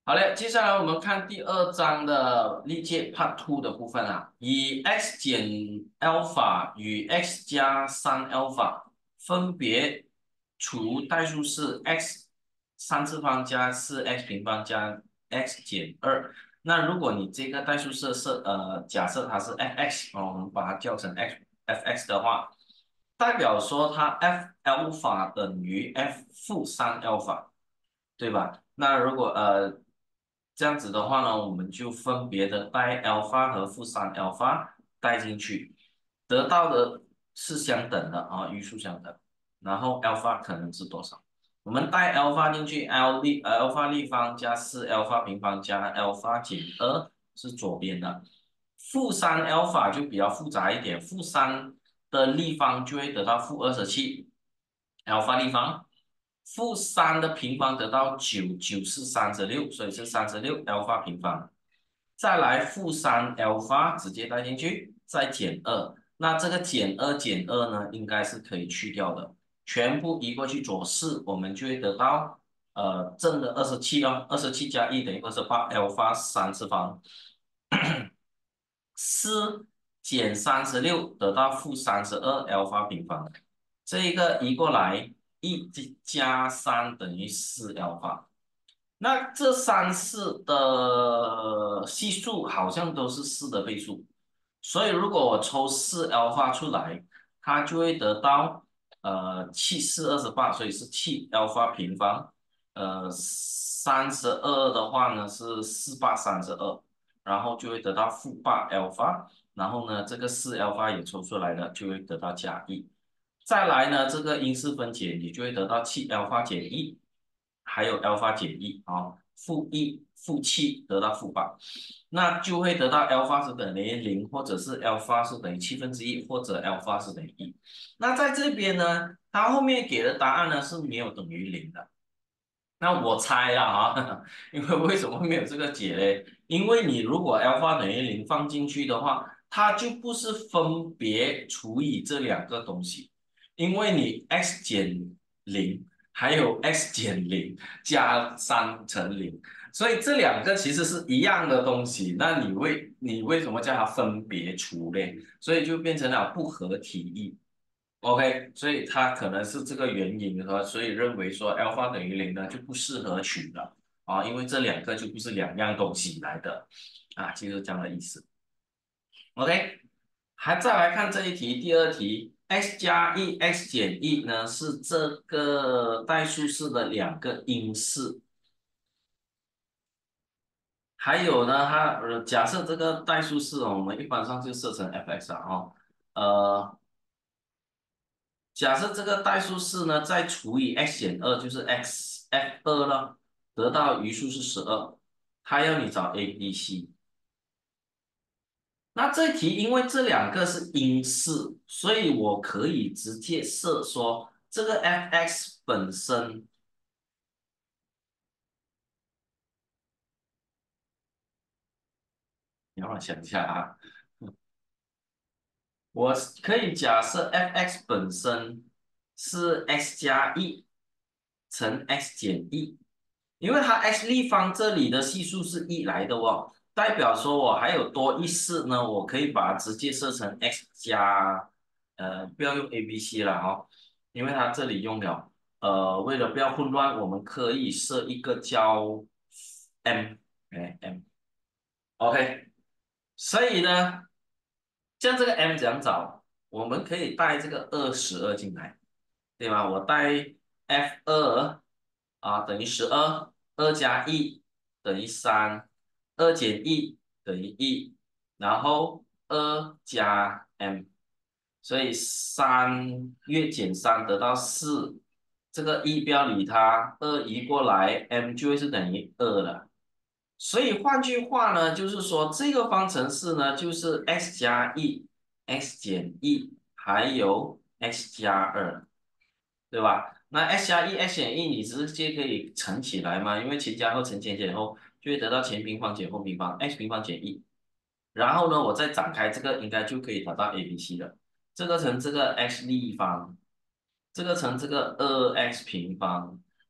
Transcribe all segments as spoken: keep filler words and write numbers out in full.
好嘞，接下来我们看第二章的历届 Part Two 的部分啊，以 x 减 alpha 与 x 加三 alpha 分别除代数是 x 三次方加四 x 平方加 x 减二。那如果你这个代数是是呃，假设它是 f(x) 哦，我们把它叫成 x f(x) 的话，代表说它 f alpha 等于 f 负三 alpha。对吧？那如果呃这样子的话呢，我们就分别的带 alpha 和负三 alpha 带进去，得到的是相等的啊，余数相等。然后 alpha 可能是多少？我们带 alpha 进去，l 立呃 alpha 立方加四 alpha 平方加 alpha 减二是左边的，负三 alpha 就比较复杂一点，负三的立方就会得到负二十七 alpha 立方。负三的平方得到九，九是三十六，所以是三十六 alpha 平方。再来负三 alpha 直接带进去，再减二。那这个减二减二呢，应该是可以去掉的，全部移过去左四，我们就会得到呃正的二十七哦，二十七加一等于二十八 alpha 三次方。四减三十六得到负三十二 alpha 平方，这一个移过来，一加三等于四 alpha。那这三四的系数好像都是四的倍数，所以如果我抽四 alpha 出来，它就会得到呃七四二十八，所以是七 alpha 平方。呃，三十二的话呢是四八三十二，然后就会得到负八 alpha，然后呢这个四 alpha 也抽出来了，就会得到加一。再来呢，这个因式分解，你就会得到七 alpha 减一，还有 alpha 减一啊，负一、负七得到负八，那就会得到 alpha 是等于零，或者是 alpha 是等于七分之一，或者 alpha 是等于一。那在这边呢，它后面给的答案呢是没有等于零的。那我猜啦啊，因为为什么会没有这个解嘞？因为你如果 alpha 等于零放进去的话，它就不是分别除以这两个东西，因为你 x 减零还有 x 减零加三乘零，所以这两个其实是一样的东西。那你为你为什么叫它分别除嘞？所以就变成了不合题意。OK，所以它可能是这个原因和所以认为说 alpha 等于零呢就不适合取了啊，因为这两个就不是两样东西来的啊，就是这样的意思。OK，还再来看这一题，第二题，x 加一 x 减一呢是这个代数式的两个因式，还有呢，它呃假设这个代数式哦，我们一般上就设成 f(x) 啊，哦，呃。假设这个代数式呢，再除以 x 减二，就是 x f 二了，得到余数是十二，它要你找 a、b、c。那这题因为这两个是因式，所以我可以直接设说这个 f(x) 本身，你让我想一下啊，我可以假设 f(x) 本身是 x 加一乘 x 减一。因为它 x 立方这里的系数是一来的哦，代表说我还有多一式呢，我可以把它直接设成 x 加，呃，不要用 a b c 了哦，因为它这里用了，呃，为了不要混乱，我们可以设一个叫 m，哎 m，OK，所以呢，像这个 m 怎样找？我们可以带这个二十二进来。对吧？我带 f 二啊等于十二，二加一等于三，二减一等于一，然后二加 m，所以三越减三得到四，这个一不要理它，二移过来，m 就会是等于二了。所以换句话呢，就是说这个方程式呢，就是 x 加一、x 减一，还有 x 加二。对吧？那 x 加一、x 减一，你直接可以乘起来嘛，因为前加后乘前减后就会得到前平方减后平方，x 平方减一。然后呢，我再展开这个，应该就可以得到 a、b、c 了。这个乘这个 x 立方，这个乘这个二 x 平方，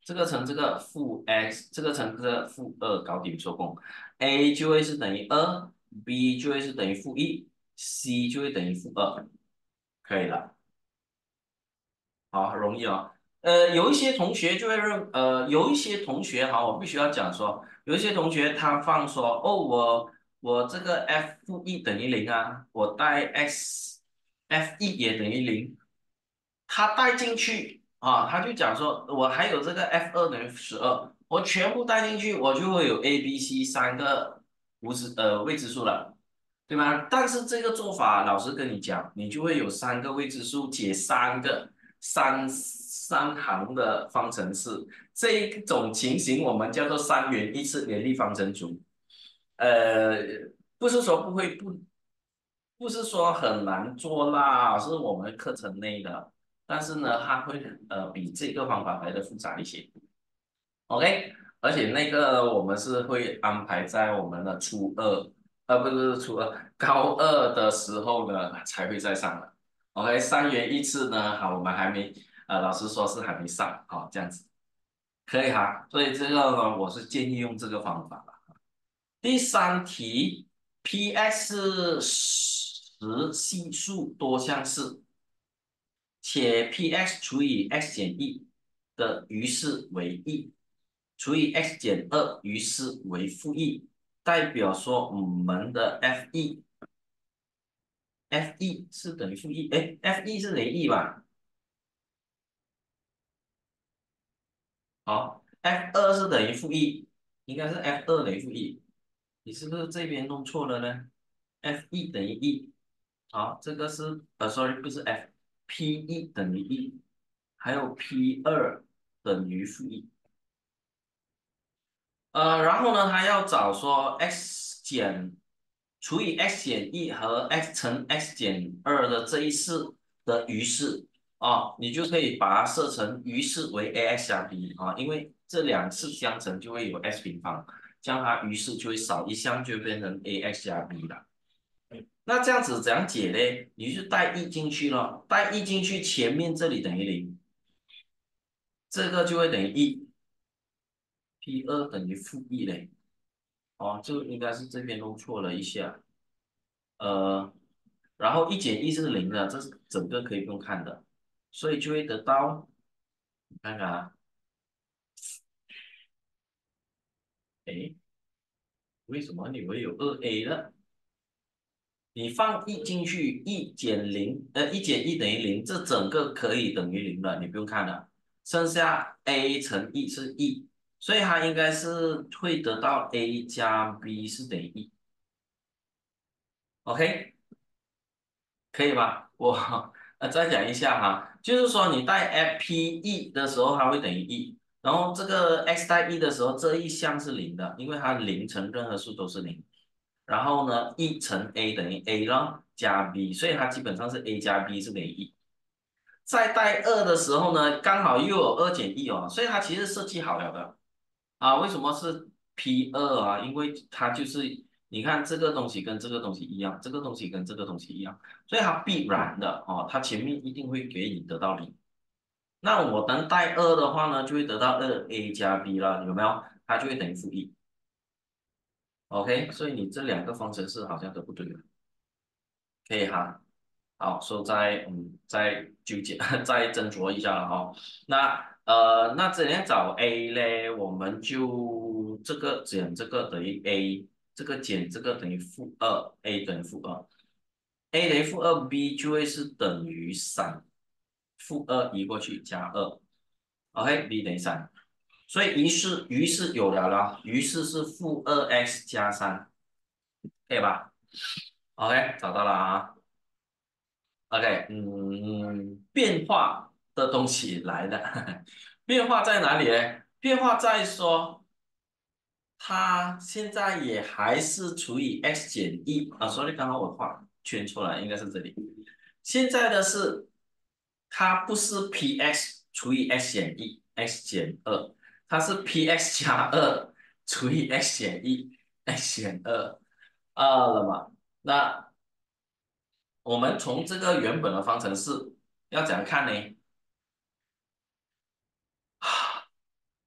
这个乘这个负 x，这个乘这个负二，搞定做工，a 就会是等于二，b 就会是等于负一，c 就会等于负二，可以了。好，容易哦。呃，有一些同学就会认，呃，有一些同学哈，我必须要讲说，有一些同学他放说，哦，我我这个 f 负一等于零啊，我带 x f 一也等于零，他带进去啊，他就讲说，我还有这个 f 二等于十二，我全部带进去，我就会有 a、b、c 三个无值呃未知数了。对吗？但是这个做法，老师跟你讲，你就会有三个未知数解三个三三行的方程式，这一种情形我们叫做三元一次联立方程组。呃，不是说不会不不是说很难做啦，是我们课程内的，但是呢，它会呃比这个方法来的复杂一些。OK，而且那个我们是会安排在我们的初二，呃，不是初二，高二的时候呢才会再上的。OK，三元一次呢，好，我们还没，呃，老师说是还没上，好，这样子可以哈。所以这个呢，我是建议用这个方法吧。第三题，P x 是十系数多项式，且 P x 除以 x 减一的余式为一。除以 x 减二于是为负一，代表说我们的 f 一 f 一是等于负一，哎，f 一是等于一吧？好，f 二是等于负一，应该是 f 二等于负一，你是不是这边弄错了呢？f 一等于一，好，这个是呃，sorry，不是 f，p 一等于一，还有 p 二等于负一。呃，然后呢，他要找说 x 减除以 x 减一和 x 乘 x 减二的这一式的余式啊，你就可以把它设成余式为 ax 加 b 啊，因为这两次相乘就会有 x 平方，这样它余式就会少一项，就变成 ax 加 b 了。那这样子怎样解呢？你就带一进去了，带一进去，前面这里等于零，这个就会等于一，p 二等于负一嘞。哦，这个应该是这边弄错了一下，呃，然后一减一是零的，这是整个可以不用看的，所以就会得到，你看看啊，诶，为什么你会有二 a 呢？你放一进去，一减零，呃，一减一等于零，这整个可以等于零了，你不用看了，剩下 a 乘一是一，所以它应该是会得到 a 加 b 是等于一，OK。可以吧？我呃再讲一下哈，就是说你带 f p e 的时候，它会等于一，然后这个 x 带一的时候，这一项是零的，因为它零乘任何数都是零。然后呢，一乘 a 等于 a 咯，加 b，所以它基本上是 a 加 b 是等于一。再带二的时候呢，刚好又有二减一哦，所以它其实设计好了的。啊，为什么是 P 二啊？因为它就是你看这个东西跟这个东西一样，这个东西跟这个东西一样，所以它必然的哦，它前面一定会给你得到零。那我能带二的话呢，就会得到二 a 加 b 了，有没有？它就会等于负一。OK，所以你这两个方程式好像都不对了，可以哈。好，所以再嗯再纠结再斟酌一下了哈、哦。那呃那怎样找 a 嘞？我们就这个减这个等于 a，这个减这个等于负二，a 等于负二，a 等于负二，b 就会是等于三，负二移过去加二，OK，b 等于三。所以于是于是有了了，于是是负二 x 加三，可以吧？OK，找到了啊。OK，嗯，变化的东西来了，变化在哪里呢？变化在说，它现在也还是除以 x 减一啊所以刚好我画圈出来，应该是这里。现在的是，它不是 px 除以 x 减一，x 减二，它是 px 加二除以 x 减一，x 减二，二了嘛？那我们从这个原本的方程式要怎样看呢？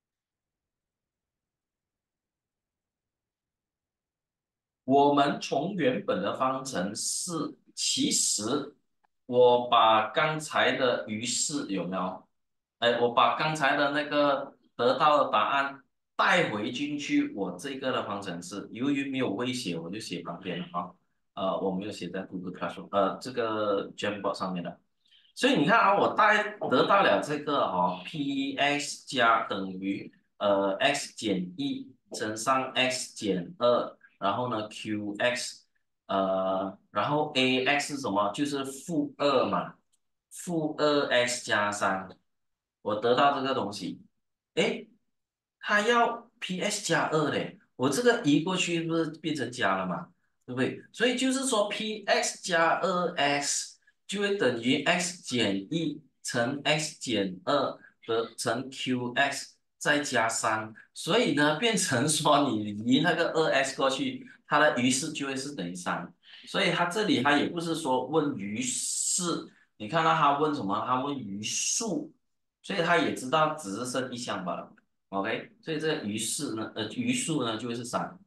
我们从原本的方程式，其实我把刚才的余式有没有？哎，我把刚才的那个得到的答案带回进去我这个的方程式，由于没有威胁，我就写旁边了啊。呃，我没有写在 Google Classroom，呃，这个 Jamboard 上面的。所以你看啊，我带得到了这个哦，P x 加等于呃 x 减一乘上 x 减二，然后呢 Qx，呃，然后 ax 是什么？就是负二嘛，负二 x 加三，我得到这个东西，诶，它要 P_x 加二嘞，我这个移过去不是变成加了嘛，对不对？所以就是说 P_x 加二 x 就会等于 x 减一乘 x 减二得乘 Qx 再加三，所以呢变成说你移那个二 x 过去，它的余式就会是等于三。所以它这里它也不是说问余式，你看到他问什么？他问余数，所以他也知道只是剩一项罢了。OK，所以这个余式呢，呃，余数呢就会是三。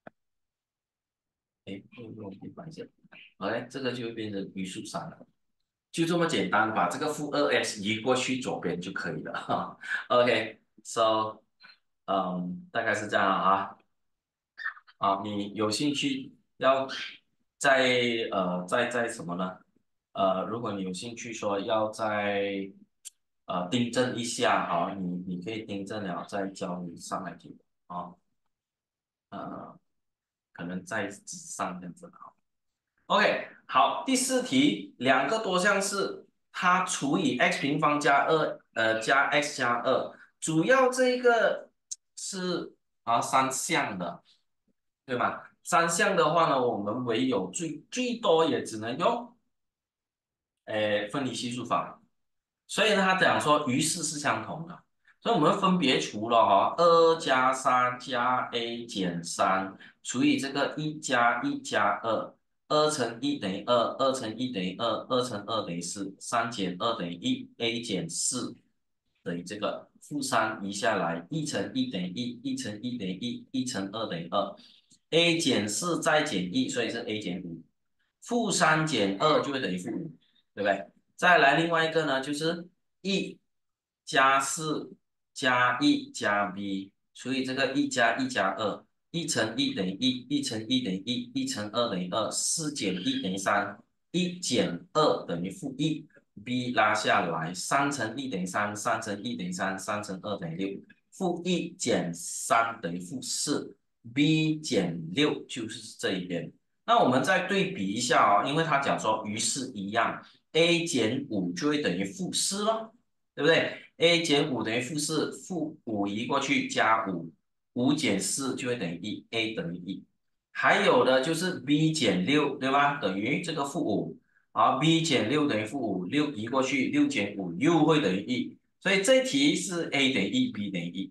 哎，我可以放一下。OK，这个就会变成余数三了。就这么简单，把这个负二 x 移过去左边就可以了哈。OK，so，嗯，大概是这样啊。啊，你有兴趣要再呃再再什么呢？呃，如果你有兴趣说要再呃订正一下啊，你你可以订正了再教你上来听啊。呃，可能在纸上这样子啊。OK，好，第四题，两个多项式，它除以 x 平方加二，呃，加 x 加二，主要这一个是啊三项的，对吧？三项的话呢，我们唯有最最多也只能用，诶，分离系数法。所以呢，他讲说余式是相同的，所以我们分别除了哈、二加三加 a 减三除以这个一加一加二，二乘一等于二，二乘一等于二，二乘二等于四，三减二等于一，a 减四等于这个负三移下来，一乘一等于一，一乘一等于一，一乘二等于二，a 减四再减一，所以是 a 减五，负三减二就会等于负五，对不对？再来另外一个呢，就是一加四加一加 b 除以这个一加一加二，一乘一等于一，一乘一等于一，一乘二等于二，四减一等于三，一减二等于负一，b 拉下来，三乘一等于三，三乘一等于三，三乘二等于六，负一减三等于负四，b 减六就是这一边。那我们再对比一下哦，因为他讲说余式一样，a 减五就会等于负四咯，对不对？a 减五等于负四，负五移过去加五，五减四就会等于一，a 等于一。还有的就是 b 减六，对吧？等于这个负五，好，b 减六等于负五，六移过去，六减五又会等于一，所以这题是 a 等于一，b 等于一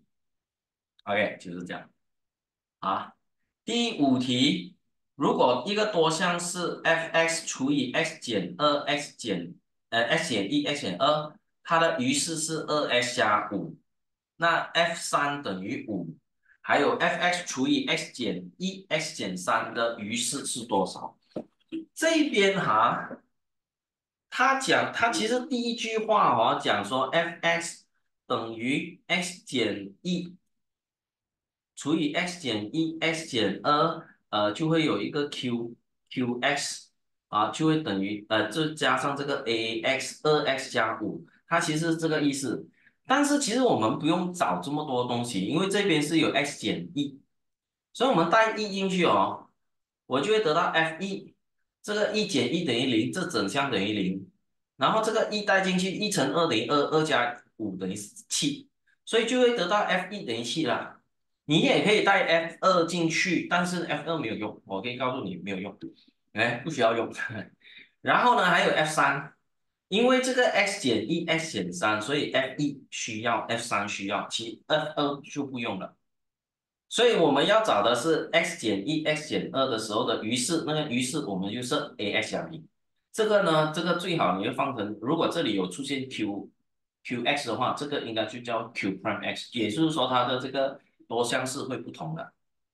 ，OK，就是这样。啊，第五题，如果一个多项是 f(x) 除以 x 减二 x 减呃 x 减一 x 减二，它的余式是二 x 加五，那 f 三等于五，还有 f(x) 除以 x 减一 x 减三的余式是多少？这边哈，他讲他其实第一句话哦讲说 f(x) 等于 x 减一除以 x 减一 x 减二，呃，就会有一个 q qx 啊，就会等于呃，就加上这个 ax 二 x 加五，它其实是这个意思。但是其实我们不用找这么多东西，因为这边是有 x 减一，所以我们带一进去哦，我就会得到 f 一，这个一减一等于零，这整项等于零，然后这个一带进去，一乘二等于二，二加五等于七，所以就会得到 f 一等于七啦。你也可以带 f 二进去，但是 f 二没有用，我可以告诉你没有用，哎，不需要用。然后呢，还有 f 三，因为这个 x 减一 x 减三，所以 f 一需要，f 三需要，其 f 二就不用了。所以我们要找的是 x 减一 x 减二的时候的余式，那个余式我们就设 ax 加 b。这个呢，这个最好你会放成，如果这里有出现 q qx 的话，这个应该就叫 q prime x，也就是说它的这个多项式会不同的。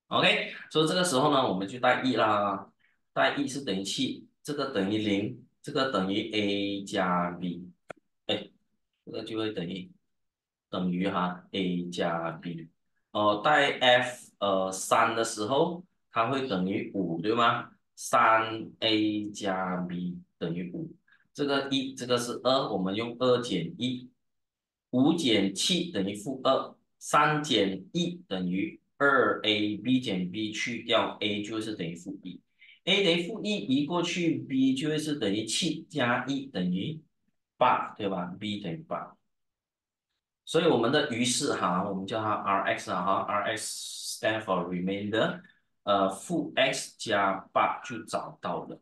OK，所以这个时候呢，我们就带一啦，带一是等于七，这个等于零，这个等于 a 加 b，哎，这个就会等于等于哈 a 加 b，哦，带 f 呃三的时候，它会等于五，对吗？三 a 加 b 等于五，这个一这个是二，我们用二减一，五减七等于负二，三减一等于二 a，b 减 b 去掉 a 就是等于负一，a 等于负一移过去，b 就会是等于七加一等于八，对吧？b 等于八。所以我们的余式哈，我们叫它 Rx 啊哈，Rx stand for remainder，呃，负 x 加八就找到了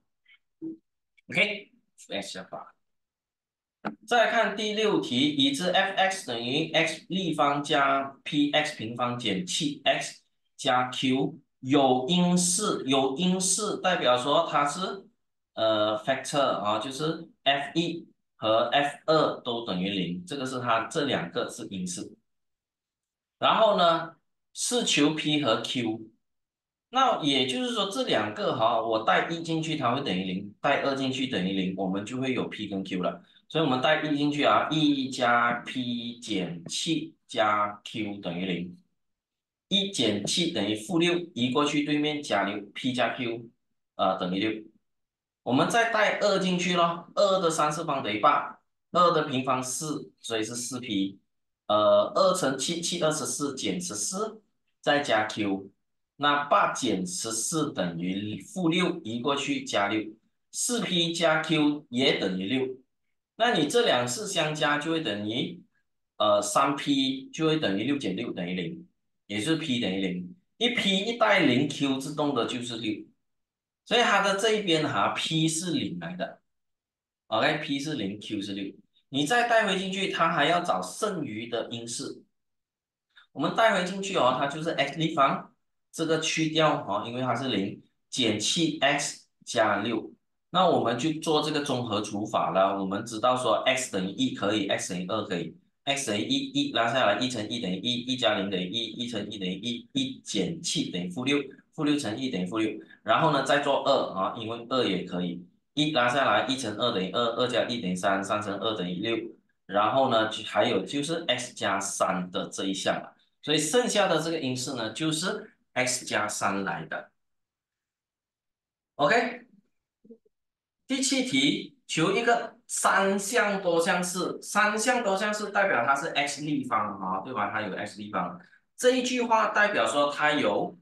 ，OK，负 x 加八。再看第六题，已知 f(x) 等于 x 立方加 px 平方减 七 x 加 q，有因式，有因式代表说它是呃 factor 啊，就是 f 一和 f 二都等于零，这个是它这两个是因式。然后呢，是求 P 和 Q，那也就是说这两个哈，我带一进去它会等于零，带二进去等于零，我们就会有 P 跟 Q 了。所以我们带一进去啊，一加 P 减七加 Q 等于零，一减七等于负六，移过去对面加六，P 加 Q，呃等于六。我们再带二进去咯，二的三次方等于八，二的平方四，所以是四 P。呃，二乘七，七二十四减十四，再加 Q，那八减十四等于负六，移过去加六，四 P 加 Q 也等于六。那你这两式相加就会等于，呃，三 P 就会等于六减六等于零，也就是 P 等于零。一 P 一带零，Q 自动的就是六。所以它的这一边哈，P 是零来的，OK，P 是零，Q 是六，你再带回进去，它还要找剩余的因式，我们带回进去哦，它就是 x 立方，这个去掉哦，因为它是零，减七 x 加六，那我们就做这个综合除法了。我们知道说 x 等于一可以，x 等于二可以，x 等于一，一拉下来，一乘一等于一，一加零等于一，一乘一等于一，一减七等于负六，负六乘一等于负六，然后呢再做二啊，因为二也可以，一拉下来，一乘二等于二，二加一等于三，三乘二等于六，然后呢就还有就是 x 加三的这一项了。所以剩下的这个因式呢，就是 x 加三来的。OK，第七题，求一个三项多项式，三项多项式代表它是 x 立方啊，对吧？它有 x 立方。这一句话代表说它有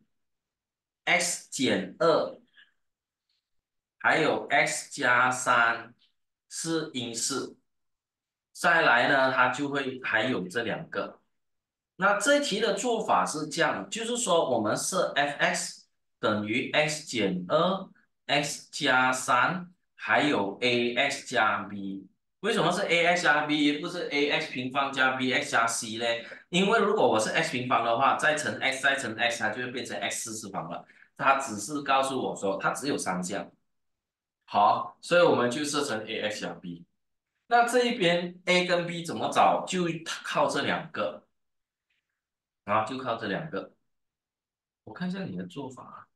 x 减二，还有 x 加三是因式。再来呢，它就会还有这两个。那这一题的做法是这样，就是说我们设 f(x) 等于 x 减二 x 加三，还有 ax 加 b。为什么是 ax 加 b，不是 ax 平方加 bx 加 c 呢？因为如果我是 x 平方的话，再乘 x 再乘 x，它就会变成 x 四次方了。它只是告诉我说它只有三项。好，所以我们就设成 ax 加 b。那这一边 a 跟 b 怎么找？就靠这两个。啊，就靠这两个。我看一下你的做法啊，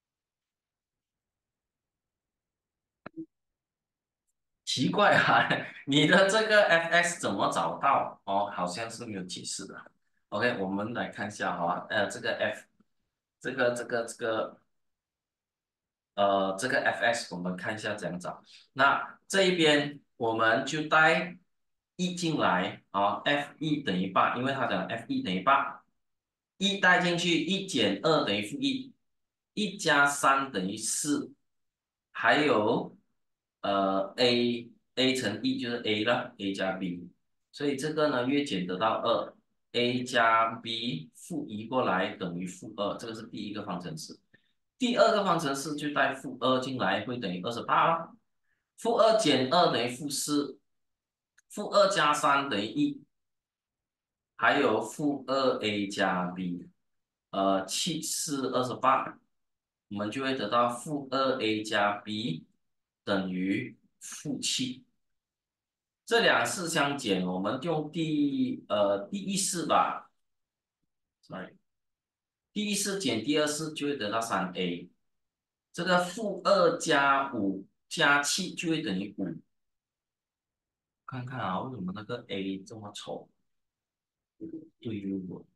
奇怪啊，你的这个 F X 怎么找到？哦，好像是没有解释的。OK，我们来看一下，好吧？呃，这个 F，这个这个这个呃这个 F X，我们看一下怎样找。那这一边我们就带一进来啊，F 一等于八，因为它讲 F 一等于八，一带进去，一减二等于负一，一加三等于四，还有呃 a a 乘一就是 a 了，a 加 b，所以这个呢越减得到二，a 加 b 负移过来等于负二，这个是第一个方程式。第二个方程式就带负二进来，会等于二十八了。负二减二等于负四，负二加三等于一，还有负二 a 加 b，呃，七四二十八，我们就会得到负二 a 加 b 等于负七。这两式相减，我们用第呃第一式吧，sorry， 第一式减第二式就会得到三 a，这个负二加五加七就会等于五。看看啊，为什么那个 a 这么丑？对于我，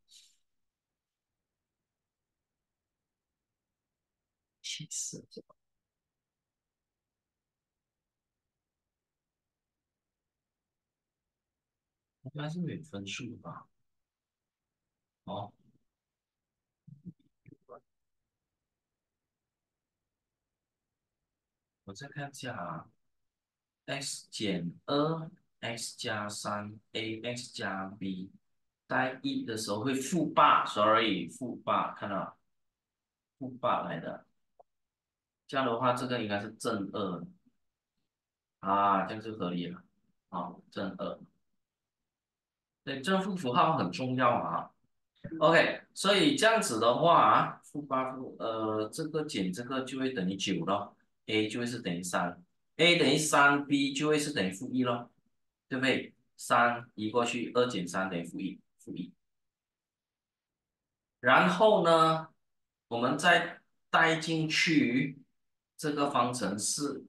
气死！应该是没有分数吧？哦，我再看一下啊，x 减二 x 加三 ax 加 b，带一的时候会负八，sorry，负八，看到负八来的，这样的话，这个应该是正二啊，这样就合理了。好，正二，对，正负符号很重要啊。OK，所以这样子的话啊，负八负呃，这个减这个就会等于九咯，a 就会是等于三，a 等于三，b 就会是等于负一咯，对不对？三移过去，二减三等于负一，负一。然后呢，我们再带进去这个方程式，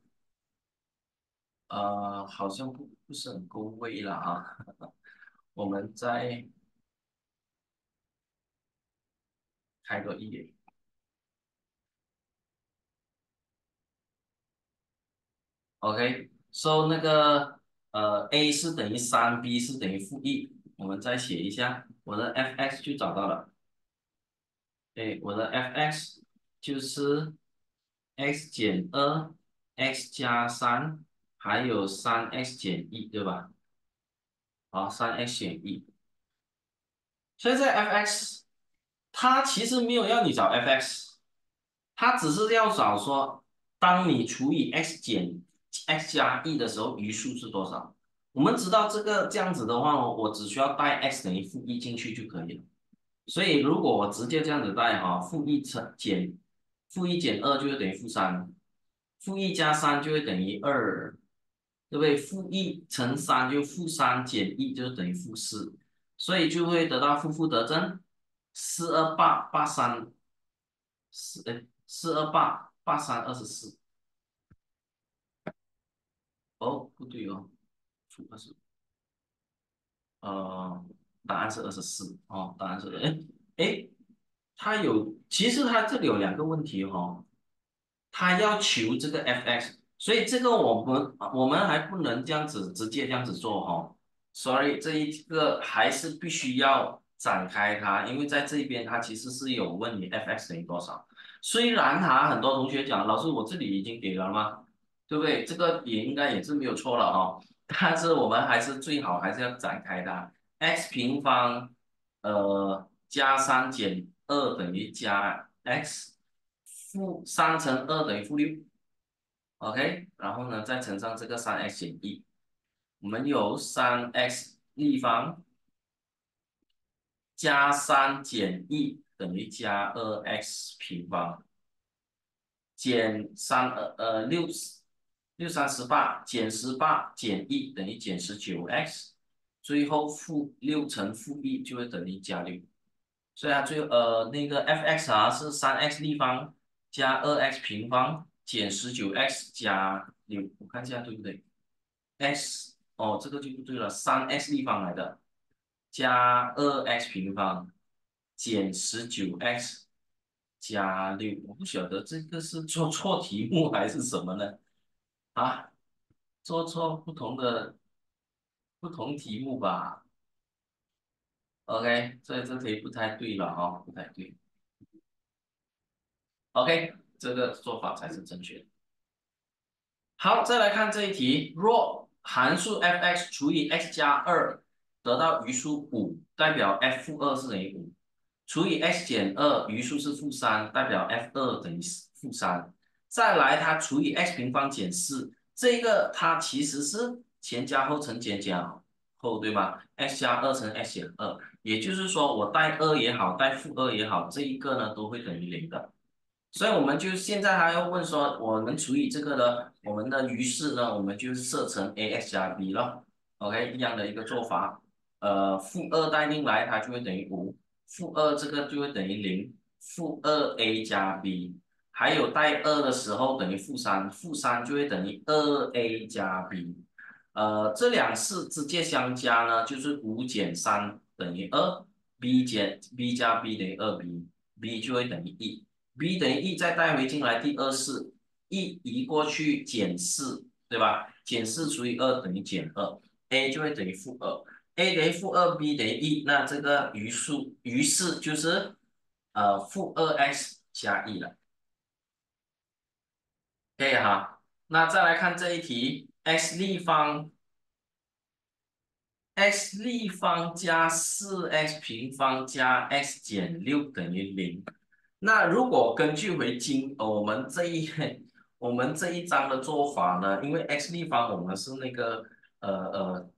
呃，好像不不是很够位了啊。我们再开个一点，OK，so 那个呃 a 是等于三，b 是等于负一，我们再写一下，我的 f(x) 就找到了，哎，我的 f(x) 就是 x 减二，x 加三，还有三 x 减一，对吧？好，三 x 减一。现在 f(x) 它其实没有要你找 f(x)，它只是要找说，当你除以 x 减 x 加一的时候，余数是多少？我们知道这个这样子的话哦，我只需要带 x 等于负一进去就可以了。所以如果我直接这样子带哈，负一乘减负一减二就会等于负三，负一加三就会等于二，对不对？负一乘三就负三减一就等于负四，所以就会得到负负得正，四二八八三四哎四二八八三二十四。哦，不对哦，负二十，呃，答案是二十四哦，答案是哎哎，它有其实它这里有两个问题哈、哦。他要求这个 f(x)，所以这个我们我们还不能这样子直接这样子做哈、哦。Sorry，这一个还是必须要展开它，因为在这边它其实是有问你 f(x) 等于多少。虽然哈很多同学讲，老师我这里已经给了吗？对不对？这个也应该也是没有错了哦。但是我们还是最好还是要展开它，x 平方呃加三减二等于加 x。负三乘二等于负六，OK，然后呢再乘上这个三 x 减一，我们有三 x 立方加三减一等于加二 x 平方，减三呃呃六六三十八减十八减一等于减十九 x，最后负六乘负一就会等于加六。所以它最后呃那个 f(x) 啊是三 x 立方加二 x 平方减十九 x 加六，我看一下对不对？x 哦这个就不对了，三 x 立方来的加二 x 平方减十九 x 加六，我不晓得这个是做错题目还是什么呢？啊，做错不同的不同题目吧？OK，所以这题不太对了哦，不太对。OK，这个做法才是正确的。好，再来看这一题，若函数 f(x) 除以 x 加二得到余数五，代表 f 负二是等于五；除以 x 减二，余数是负三，代表 f 二等于负三。再来，它除以 x 平方减四，这个它其实是前加后乘前加后，对吧？x 加二乘 x 减二，也就是说我带二也好，带负二也好，这一个呢都会等于零的。所以我们就现在还要问说，我们除以这个的，我们的余式呢，我们就设成 ax 加 b 了，OK，一样的一个做法。呃，负二带进来，它就会等于五，负二这个就会等于零， 负二 a 加 b，还有带二的时候等于负三，负三就会等于二 a 加 b。呃，这两式直接相加呢，就是五减三等于二，b 减 b 加 b 等于二 b，b 就会等于一，b 等于一再带回进来第二式，一移过去减四，对吧？减四除以二等于减二，a 就会等于负二，a 等于负二，b 等于一，那这个余数余式就是呃负二 x 加一了，可以哈。那再来看这一题，x 立方。x 立方加四 x 平方加 x 减六等于零。那如果根据回今呃我们这一我们这一章的做法呢，因为 x 立方我们是那个呃呃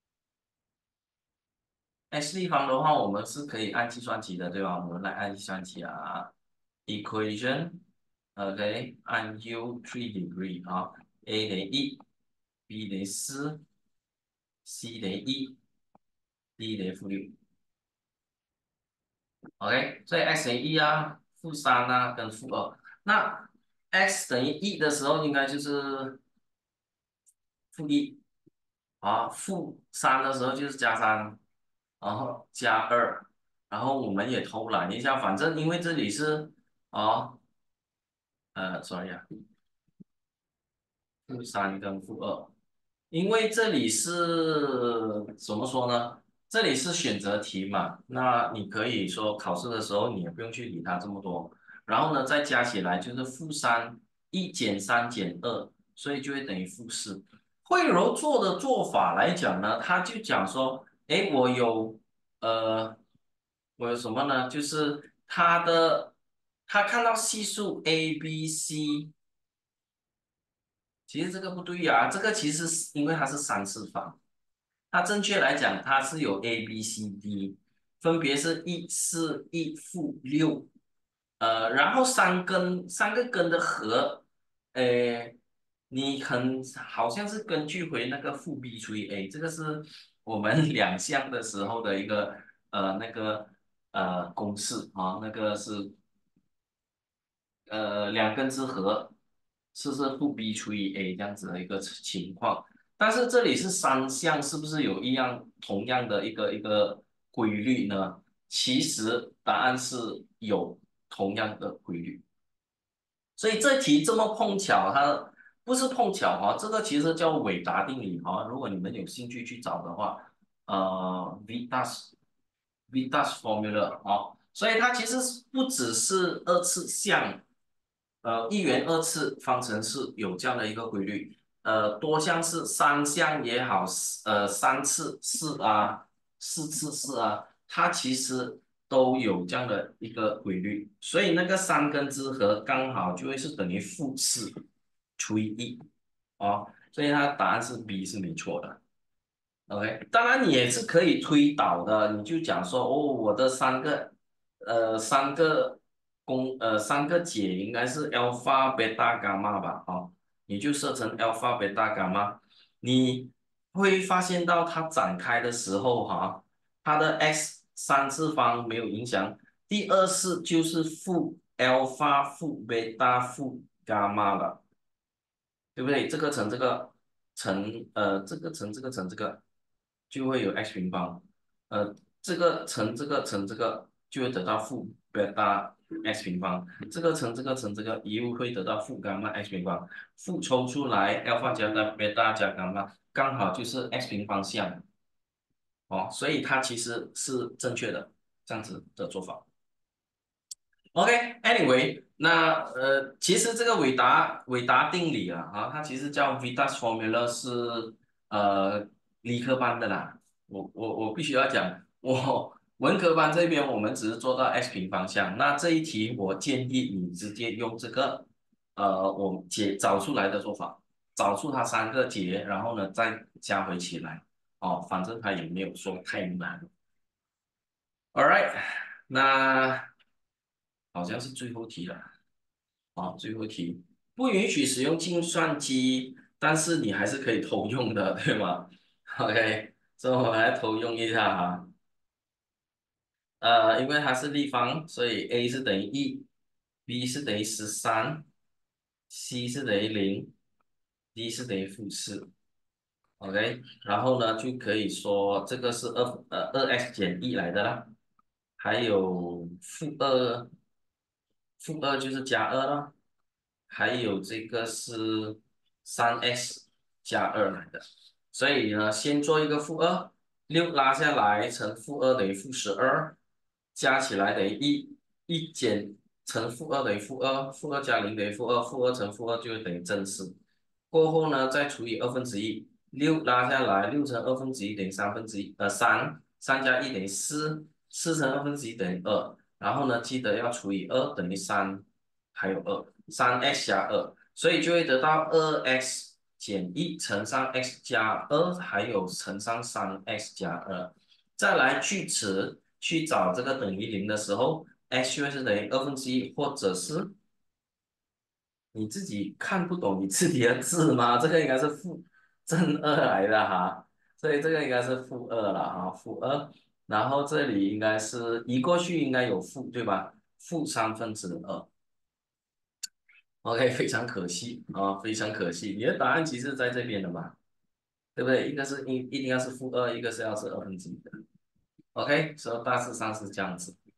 x 立方的话，我们是可以按计算机的，对吧？我们来按计算机啊，equation，OK，按 u three degree 啊，a 等于一，b 等于四，c 等于一，d 等于负六。OK，所以 x 等于一啊，负三啊，跟负二。那 x 等于一的时候，应该就是负一啊，负三的时候就是加三，然后加二，然后我们也偷懒一下，反正因为这里是啊呃，sorry 啊，负三跟负二，因为这里是怎么说呢？这里是选择题嘛，那你可以说考试的时候你也不用去理它这么多，然后呢再加起来就是负三，一减三减二，所以就会等于负四。惠柔做的做法来讲呢，他就讲说，诶，我有呃，我有什么呢？就是他的他看到系数 a b c。其实这个不对呀、这个其实是因为它是三次方，它正确来讲它是有 a b c d，分别是一四一负六，呃，然后三根三个根的和，呃，你很好像是根据回那个负 b 除以 a，这个是我们两项的时候的一个呃那个呃公式啊，那个是呃两根之和，是是负 b 除以 a 这样子的一个情况。但是这里是三项，是不是有一样同样的一个一个规律呢？其实答案是有同样的规律。所以这题这么碰巧，它不是碰巧哈、这个其实叫韦达定理哈、如果你们有兴趣去找的话，呃，Vitas Vitas formula 啊、所以它其实是不只是二次项，呃，一元二次方程式有这样的一个规律，呃，多项式三项也好，呃，三次四啊，四次四啊，它其实都有这样的一个规律，所以那个三根之和刚好就会是等于负四除以一哦，所以它答案是 B 是没错的。OK，当然你也是可以推导的，你就讲说哦，我的三个呃三个公呃三个解应该是 alpha beta gamma 吧，哦，你就设成 alpha beta gamma，你会发现到它展开的时候哈、它的 x 三次方没有影响，第二式就是负 alpha 负 beta 负 gamma 了。对不对？这个乘这个乘呃这个乘这个乘这个就会有 x 平方，呃这个乘这个乘这个就会得到负贝塔 x 平方，这个乘这个乘这个又会得到负伽马 x 平方，负抽出来 alpha 加上贝塔加伽马刚好就是 x 平方项哦，所以它其实是正确的这样子的做法。OK，anyway，那呃，其实这个韦达韦达定理啊，啊，它其实叫 Vitas formula，是呃理科班的啦。我我我必须要讲，我文科班这边我们只是做到 x 平方项。那这一题我建议你直接用这个呃我解找出来的做法，找出它三个解，然后呢再加回起来。哦，反正它也没有说太难。Alright，那好像是最后题了。好，最后一题，不允许使用计算机，但是你还是可以偷用的，对吗？OK，所以我们来偷用一下哈。 呃，因为它是立方，所以 a 是等于一，b 是等于十三，c 是等于零，d 是等于负四。OK，然后呢就可以说这个是二呃二 x 减一来的啦，还有负二，负二就是加二了，还有这个是三 x 加二来的，所以呢先做一个负二，六拉下来乘负二等于负十二，加起来等于一，一减乘负二等于负二，负二加零等于负二，负二乘负二就等于正四。过后呢，再除以二分之一，六拉下来，六乘二分之一等于三分之一，呃，三，三加一等于四，四乘二分之一等于二，然后呢，记得要除以二等于三，还有二，三 x 加二，所以就会得到二 x 减一乘上 x 加二，还有乘上三 x 加二，再来去此去找这个等于零的时候，x 就会是等于二分之一，或者是你自己看不懂你自己的字吗？这个应该是负正二来的哈，所以这个应该是负二了哈，负二。然后这里应该是移过去应该有负对吧？负三分之二。OK，非常可惜啊，非常可惜，你的答案其实在这边的嘛，对不对？一个是一一定要是负二，一个是要是二分之一的。OK，所以大致上是这样子。